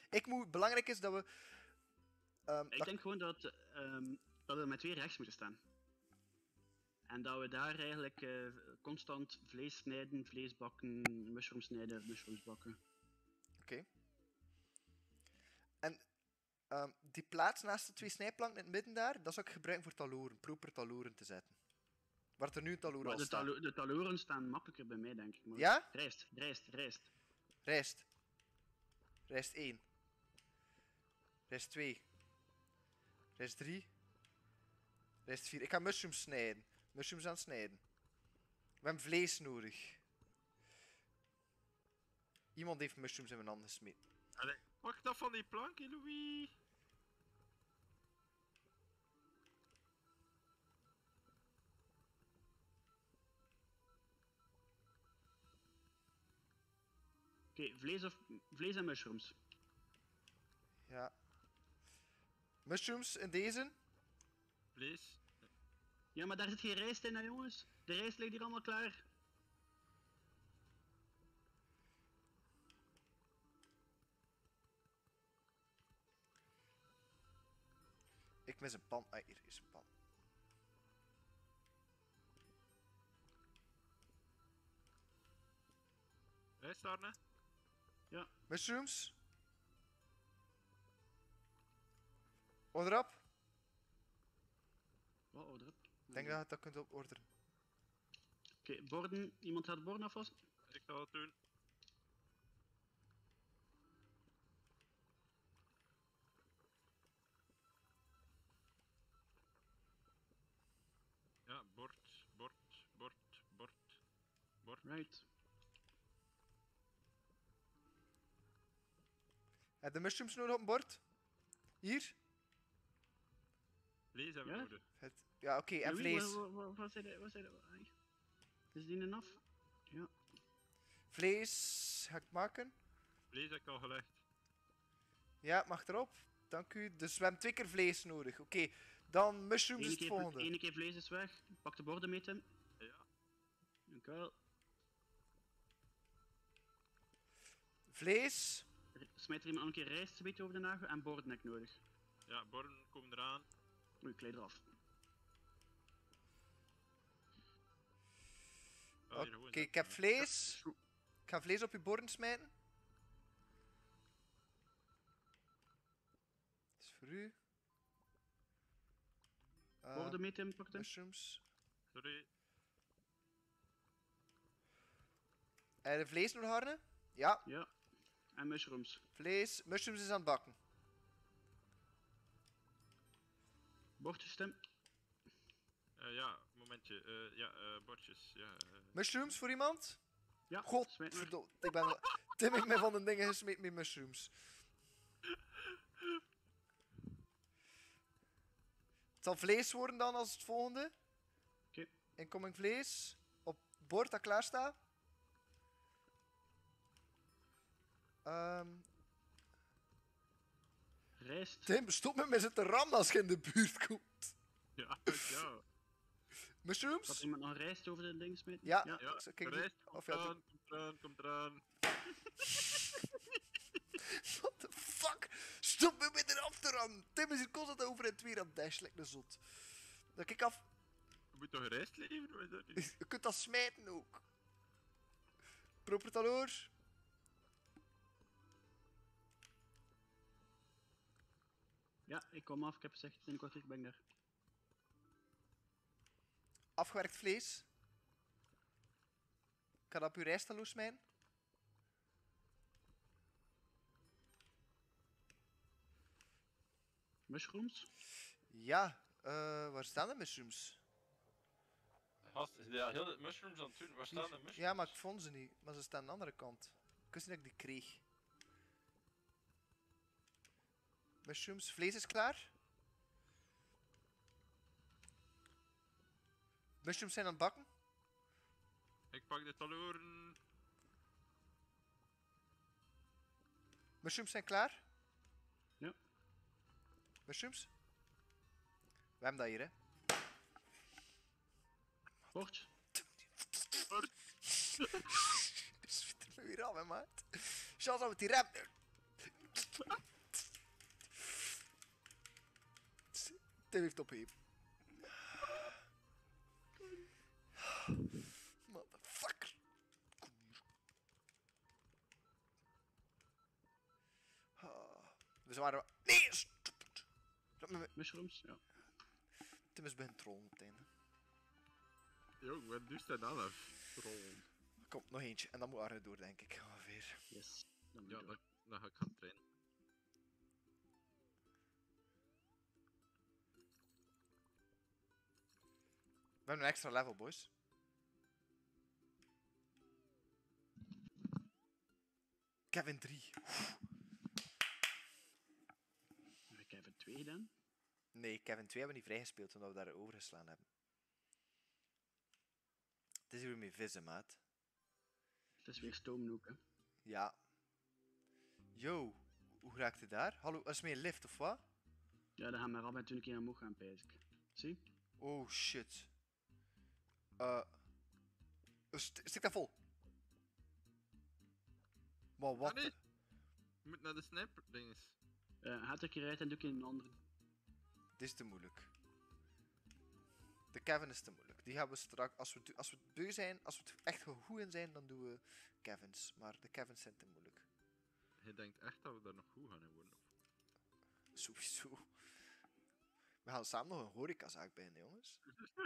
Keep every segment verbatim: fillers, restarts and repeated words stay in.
Ik moet... Belangrijk is dat we... Um, Ik dat... denk gewoon dat, um, dat we met twee rechts moeten staan. En dat we daar eigenlijk uh, constant vlees snijden, vlees bakken, mushrooms snijden, mushrooms bakken. Oké. Okay. En um, die plaats naast de twee snijplanken in het midden daar, dat zou ik gebruiken voor taloren, proper taloren te zetten. Waar er nu een taloor al de staat. Talo de taloren staan makkelijker bij mij, denk ik. Maar ja? Rijst, rijst, rijst. Rijst. Rijst één. Rijst twee. Rijst drie. Rijst vier. Ik ga mushrooms snijden. Mushrooms aan het snijden. We hebben vlees nodig. Iemand heeft mushrooms in mijn hand gesmeten. Allee, wacht af van die planken, Louis. Oké, okay, vlees, of, vlees en mushrooms. Ja. Mushrooms in deze? Vlees. Ja, maar daar zit geen rijst in, hè, jongens. De rijst ligt hier allemaal klaar. Ik mis een pan. Ah, hier is een pan. Rijst daar, hè? Ja. Mushrooms? Order op. Wat order op? Ik denk dat je dat kunt op orderen. Oké, okay, borden. Iemand gaat de borden afwassen? Ik ga het doen. Ja, bord, bord, bord, bord, bord. Right. Heb je mushrooms nodig op een bord? Hier? Vlees hebben we Ja? nodig. Het... Ja, oké, okay, en vlees. Wat, wat, wat zei dat? Wat zei dat? Is die een af? Ja. Vlees ga ik maken. Vlees heb ik al gelegd. Ja, mag erop. Dank u. Dus we hebben twee keer vlees nodig. Oké, okay. Dan mushrooms is het volgende. Eén keer vlees is weg. Pak de borden mee, Tim. Ja. Dank u wel. Vlees. Smijt er iemand een keer rijst een beetje over de nagel en borden heb ik nodig. Ja, borden komen eraan. Oei, ik leid eraf. Oké, okay, ik heb vlees. Ja, ik ga vlees op je borden smijten. Dat is voor u. Uh, borden mee, Tim, pak mushrooms. Sorry. En de vlees nog harden? Ja. Ja. En mushrooms. Vlees. Mushrooms is aan het bakken. Bordjes, Tim. Uh, ja, momentje. Uh, ja, uh, bordjes. Ja, uh... Mushrooms voor iemand? Ja, godverdomme. Ik ben... Tim ik me van de dingen gesmeed met mushrooms. Het zal vlees worden dan als het volgende. Oké. Okay. Incoming vlees. Op het bord dat klaar staat. Um... Rijst. Tim, stop met mij zitten rammen als je in de buurt komt. Ja, ja. Mushrooms? Had iemand nog rijst over de ding smeten? Ja, ja. ja. Kijk, rijst, die... komt of ja, eraan, komt eraan, komt eraan. What the fuck? Stop me met eraf te rammen. Tim is hier constant over en twee aan dash, lijkt een zot. Dan kijk af. Je moet toch rijst leveren? Wat is dat niet? Je kunt dat smijten ook. Proper taloor. Ja, ik kom af. Ik heb gezegd, in een kwartier ben ik daar. Afgewerkt vlees. Ik ga dat op uw rijsttaloor smijten. Mushrooms? Ja, uh, waar staan de mushrooms? Gast, is ja, heel de mushrooms aan het doen. Waar staan de mushrooms? Ja, maar ik vond ze niet. Maar ze staan aan de andere kant. Ik wist niet dat ik die kreeg. Mushrooms, vlees is klaar. Mushrooms zijn aan het bakken. Ik pak de taloren. Mushrooms zijn klaar. Ja. Mushrooms. We hebben dat hier, hè. Bord. Bord. Schiet er me weer af, hè, maat. Chance dat we die rem. Tim heeft opgeheven. Motherfucker. Ah, we waren... Nee, stupid. Laat me met- Mushrooms? Ja. Tim is begin trollen op het einde. Jong, wat doet hij dan af? Rol. Kom, nog eentje. En dan moet Arne door, denk ik. Ongeveer. Yes. Dan moet Ja, ik dan, door. dan ga ik gaan trainen. We hebben een extra level, boys. Kevin drie. Heb ik even twee gedaan? Nee, Kevin twee hebben we niet vrijgespeeld omdat we daar overgeslaan hebben. Het is hier weer met vissen, maat. Het is weer stomen ook, hè. Ja. Yo, hoe raakt het daar? Hallo, is het meer lift of wat? Ja, dan gaan we af en toe een keer omhoog gaan, pijs ik. Zie? Oh shit. Eh. Uh, st stik dat vol. Maar wat? Ah, nee. Je moet naar de sniper dinges. Uh, gaat er een keer uit en doe ik in een andere. Dit is te moeilijk. De Kevin is te moeilijk. Die gaan we straks, als we, als we beu zijn, als we het echt goed in zijn, dan doen we Kevins. Maar de Kevins zijn te moeilijk. Je denkt echt dat we daar nog goed gaan in worden? Sowieso. We gaan samen nog een horecazaak beginnen, jongens.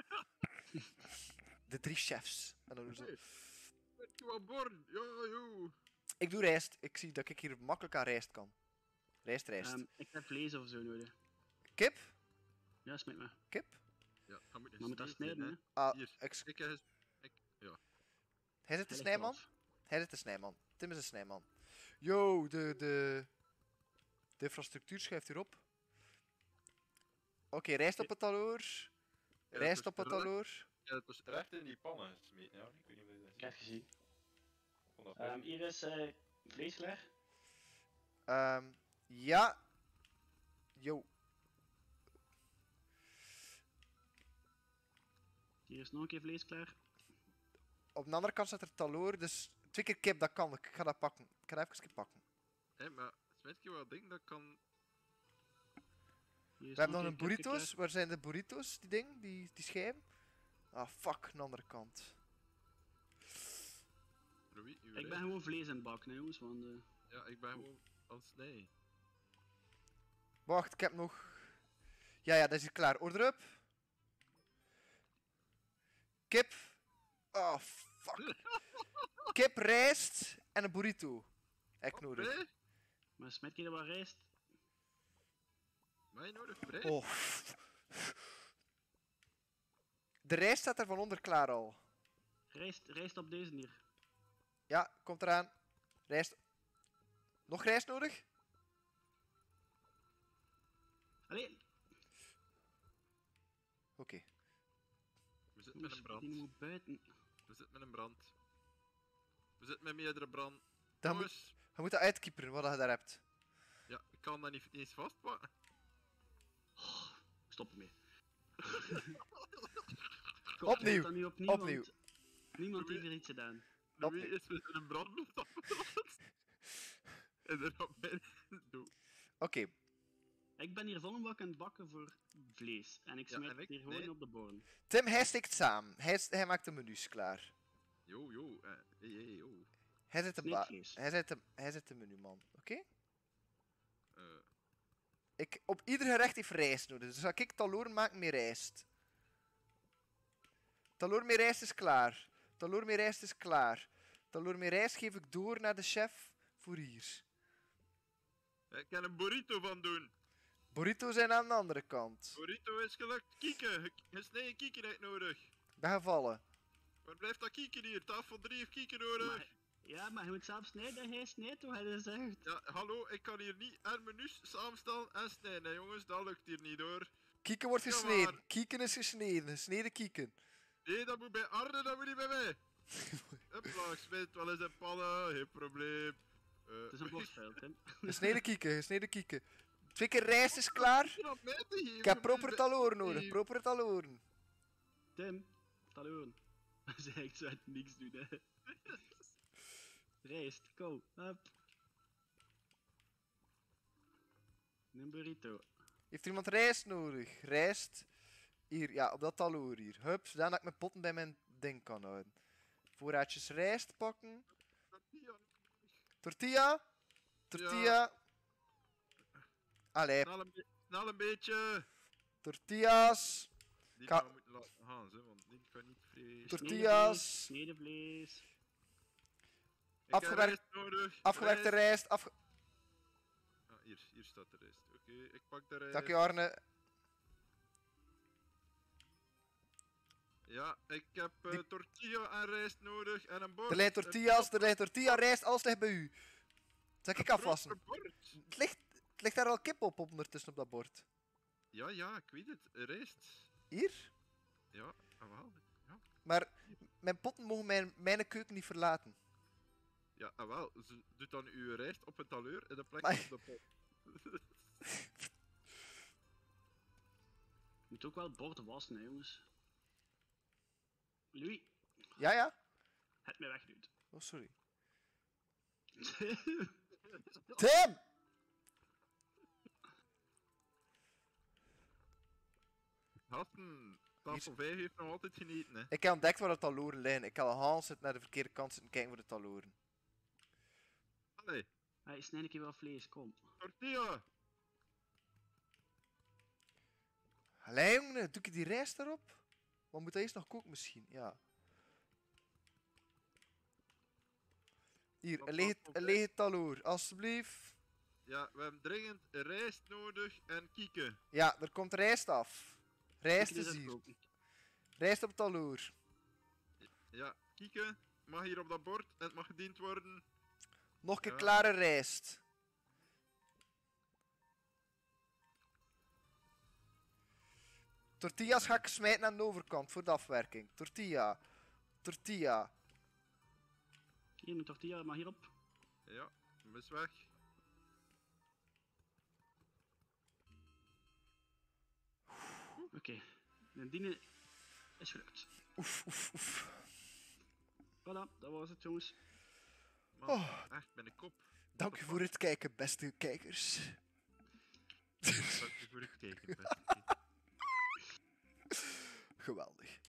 De drie chefs. En dan doen we zo. Met je aan boord? Ja, joh. Ik doe rijst. Ik zie dat ik hier makkelijk aan rijst kan. Rijst, rijst. Um, ik heb vlees of zo nodig. Kip? Ja, smaakt me. Kip? Ja, ga moet Maar moet dat snijden, hè? Ah, Hier, ex- ik heb... Ik, ja. Hij zit de Hij ligt snijman? eraf. Hij zit de snijman. Tim is een snijman. Yo, de, de, de infrastructuur schuift hier op. Oké, rijst op het taloor. Ja, Rijst dus op het terug. taloor. Ja, het was recht in die pannen gesmeten, ja. Ik weet niet of je dat Ik heb ziet. gezien. Ik vond dat Um, best. hier is uh, vlees klaar. Ehm, ja. Yo. Hier is nog een keer vlees klaar. Op de andere kant staat er taloor, dus twee keer kip, dat kan ik. Ik ga dat pakken. Ik ga dat even pakken. Hé, maar smet je wat ding, dat kan... Hier is We hebben nog een een keer kipje burritos. Waar zijn de burritos, die ding? Die, die schijm? Ah, fuck, aan de andere kant. Louis, uw klaar. Ik ben rijst? gewoon vlees aan het bakken, hè, jongens. Want, uh, Ja, ik ben gewoon aan het snijden. Wacht, ik heb nog... Ja, ja, dat is hier klaar. Order up. Kip. Oh, fuck. Kip, rijst en een burrito. Heb ik nodig. Vrij? maar smet je er wat rijst? Mij nodig, vrij? Oh. De rijst staat er van onder klaar al. Rijst, rijst op deze hier. Ja, komt eraan. Rijst. Nog rijst nodig? Allee, Oké. We zitten met jongens, een brand. die moet buiten. We zitten met een brand. We zitten met meerdere brand. Dan moet, Jongens, je moet dat uitkieperen wat je daar hebt. ja, ik kan dat niet eens vastpakken. Oh, stop ermee. Kom, Opnieuw, doe dat nu opnieuw. opnieuw. Want niemand heeft er iets gedaan. Louis Opnieuw. is met een brandlucht afgebrand. En er gaat mij doe. Oké. Ik ben hier vol een bak aan het bakken voor vlees. En ik Ja, smijt en het ik- hier gewoon nee. op de boren. Tim, hij stikt samen. Hij, s- hij maakt de menus klaar. Yo, yo, eh, hey, hey, yo. Hij zit de, ba- Sneekvlees. hij zit de, hij zit de menuman. Oké? Eh, Ik, op ieder gerecht heeft rijst nodig. Dus ga ik taloor maken met rijst. Taloor met rijst is klaar. Taloor met rijst is klaar. Taloor met rijst geef ik door naar de chef voor hier. ik kan een burrito van doen. Burritos zijn aan de andere kant. Burrito is gelukt. Kieken. Gesneden kieken heb ik nodig. Ben gevallen. Waar blijft dat kieken hier? Tafel drie heeft kieken nodig. Maar, ja, maar je moet zelf snijden. Hij snijdt toch, hij is echt. Ja, hallo, ik kan hier niet en menus samenstellen en snijden, hè, jongens. Dat lukt hier niet hoor. Kieken wordt Ja, gesneden. maar- Kieken is gesneden. Gesneden kieken. Nee, dat moet bij Arne, dat moet niet bij mij. Hopla, ik smijt wel eens in pannen, geen probleem. Eh, Het is een bosveld, hè. Gesneden kieken. Gesneden kieken. Twee keer rijst is klaar. je dat mij te geven, Ik heb moet je proper bij- taloor nodig. Nee. Proper taloren. Tim, taloon. Hij zei echt zo uit niks doen, hè. Rijst, go, up. Burrito. Heeft er iemand rijst nodig? Rijst. Hier, ja, op dat taloor hier. Hup, zodat ik mijn potten bij mijn ding kan houden. Voorraadjes rijst pakken. Tortilla. Tortilla. Allee, Snel een, be- snel een beetje. tortillas. Die Ka- gaan we moeten laten gaan, hè, want die kan niet vrezen. Tortillas. Snede vlees. Ik heb afgewerkt- rijst nodig. Afgewerkte Rijst. rijst. Afge Ah, hier, hier staat de rijst. Oké, ik pak de rijst. Dank je, Arne. Ja, ik heb eh, Die- tortilla en rijst nodig en een bord. Er liggen Een tortillas, bord, er liggen tortilla, rijst, alles ligt bij u. Zal ik een afwassen? proper bord. Het ligt, het ligt daar al kip op ondertussen op dat bord. Ja, ja, ik weet het. Rijst. Hier? Ja, ah, wel. Maar mijn potten mogen mijn, mijn keuken niet verlaten. Ja, ah, wel. Ze doet dan uw rijst op een taleur in de plek Maar- op de pot. Je moet ook wel het bord wassen, hè, jongens. Louis, Ja, ja? het mij wegdoet. Oh, sorry. Tim! Gasten, tafel vijf heeft nog altijd genieten, hè. Ik heb ontdekt waar de taloren liggen. Ik heb al Hans zit naar de verkeerde kant zitten kijken voor de taloren. Allee, Hij snijdt een keer wel vlees, kom. tortilla. Allee, jongen, doe ik die rijst erop? Wat moet hij eerst nog koken misschien? Ja. Hier, Wat een lege, past op, een hè? lege taloor, alsjeblieft. Ja, we hebben dringend rijst nodig en kieken. Ja, er komt rijst af. Rijst Ik doe is dat hier. koken. Rijst op het taloor. Ja, kieken. Mag hier op dat bord en het mag gediend worden. Nog een keer Ja. klare rijst. Tortillas ga ik smijten aan de overkant voor de afwerking. Tortilla. Tortilla. Hier, een tortilla, maar hierop. Ja, hem is weg. Oké. Okay. De dienen is gelukt. Oef, oef, oef. Voilà, dat was het, jongens. Man, Oh. echt, met een kop. Dank u voor het kijken, beste kijkers. Dank je voor het kijken, beste. Geweldig.